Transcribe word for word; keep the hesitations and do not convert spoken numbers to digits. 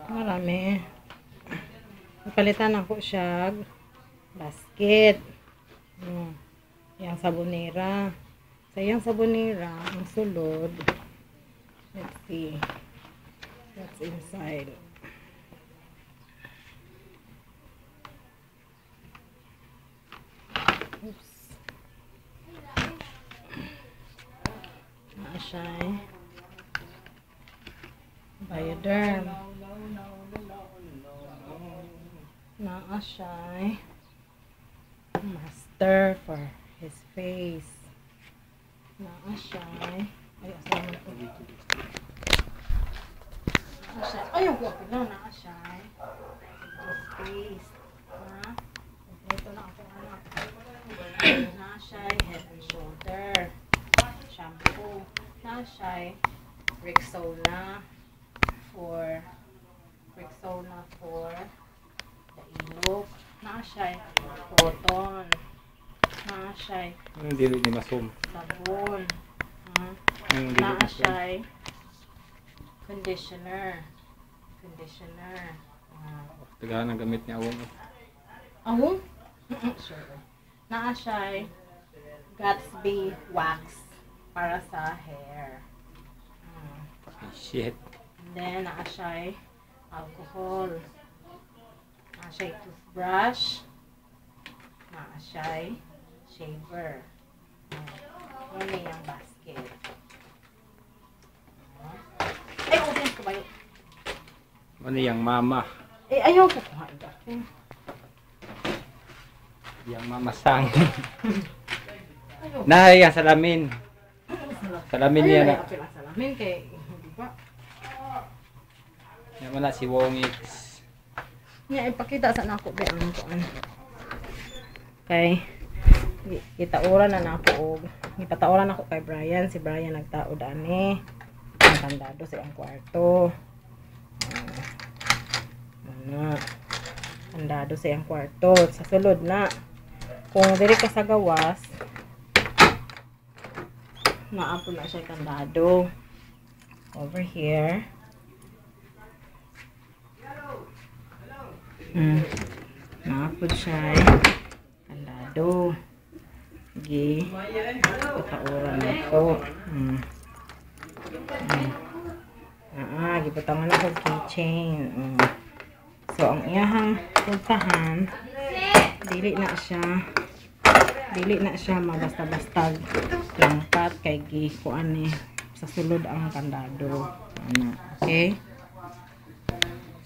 Marami. Napalitan ako siya basket. Hmm. Yang sabonera. Sa yung sabonera, ang sulod. Let's see. What's inside. Oops. Naa siya eh. Bioderm. Naa siya eh. Master for his face. Naa siya eh. Ay, asawa na ko dito. Naa siya. Ayaw ko ako lang. Naa siya eh. His face. Ha? Ito na ako anak. Naa siya eh. Head and shoulder. Shampoo. Naa siya eh. Rexona for Rexona for the ilok. Naa siya eh. Cotton. Naa siya eh. Anong dili ni Masum? Sabon. Hmm. Anong dili Naa ni siya eh. Conditioner. Conditioner. Ah. Tagahan ang gamit niya awong. Awong? Sure. Naa siya eh. Gatsby wax para sa hair. Hmm. Shit. Then, naa siya eh. Alcohol. Naa siya eh. Toothbrush. Naa siya eh. Shaver. Hmm. Ano yung basket. Hmm. Ay, audience ko ba yun? Ano yung mama? Eh, ayaw ko kuhain dati. Yung mama sang. Na yung salamin. Salamin niya na. Ayaw ko salamin kay hindi pa. Yan man na si Wongix. Nga, ipakita sa nako ba ang kuan. Kay kitauran na nako og ipatauran ako kay Brian. Si Brian nagtao dani. Ang kandado sa iyang kwarto. Ano? Kandado sa iyang kwarto. Sa sulod na. Kung diri ka sa gawas, naapo na siya kandado. Over here. Hmm. Naapod siya eh. Kandado. Sige. Patauran na ito. Hmm. Hmm. Ah, gipatangan ako keychain. Hmm. So, ang iyahang puntahan, dili na siya, dili na siya mabasta-basta langkat kay gi kuan eh, sa sulod ang kandado. Ano, okay?